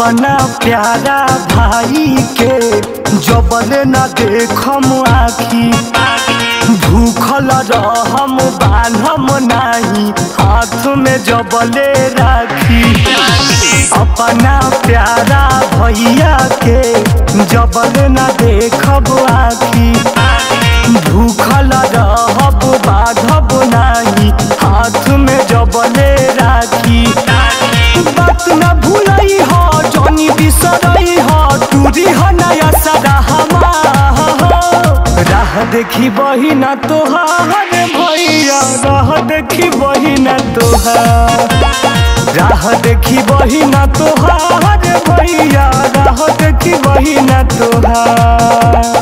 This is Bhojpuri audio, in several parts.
अपना प्यारा भाई के जबले न देखम आखी, भूखल रहम बान्हम नाही हाथ में जबले राखी। अपना प्यारा भैया के जबले न देखब आखी, भूखल रहब बांधब नाही हाथ में जबले राखी। बात न भूलई हो जनी बिसरई हो, टूरी हो नया सदा राह देखी बही ना तोहार भैया, राह देखी बही ना तोहार, राह देखी बही ना तोहार भैया, राह देखी बही ना तोहार।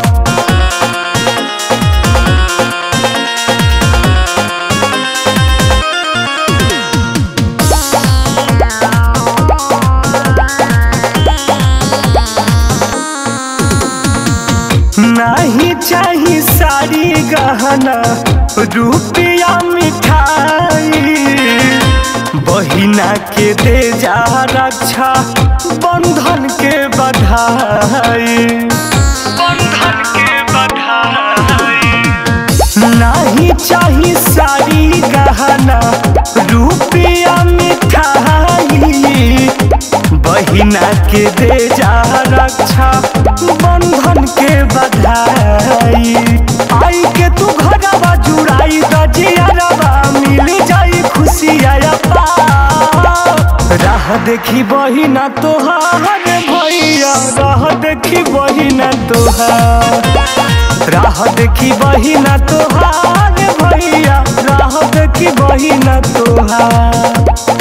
नहीं चाहिए सारी गहना रुपया मिठाई, बहिना के दे जा रक्षा बंधन के बधाई, बंधन के बधाई। नहीं चाहिए सारी गहना रुपया मिठाई, बहिना के दे जा रक्षा बंधन के बधाई। आई के तू घरवा जुड़ाई दजियारवा, मिल जाई खुशियाँ राह देखी बही ना तोहार भैया, राह देखी बही ना तोहार, राह देखी बही ना तोहार भैया, राह देखी बही ना तोहार।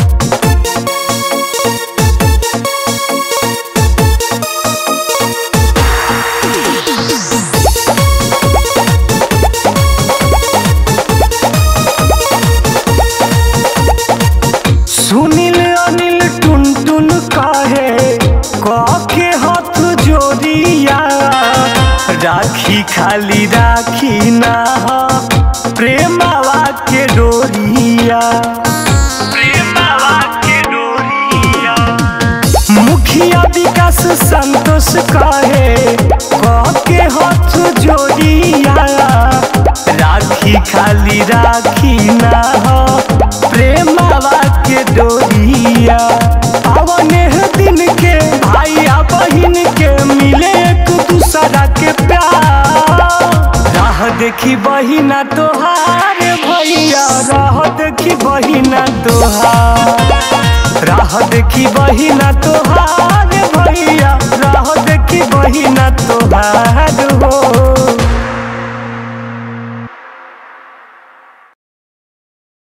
सुनील अनिल टुन टुन कहे के हाथ जोड़िया, राखी खाली राखी ना प्रेमवा के डोरिया, प्रेमवा के डोरिया। मुखिया विकास संतोष कहे के हाथ जोड़िया, राखी खाली राखी ना प्रेमवा के डोरिया। अवने दिन के भाई बहिन के मिले एक दूसरा के प्यार, राह देखी बही ना तोहार भैया, राह देखी बही ना तोहार, राह देखी बही ना तोहार भैया,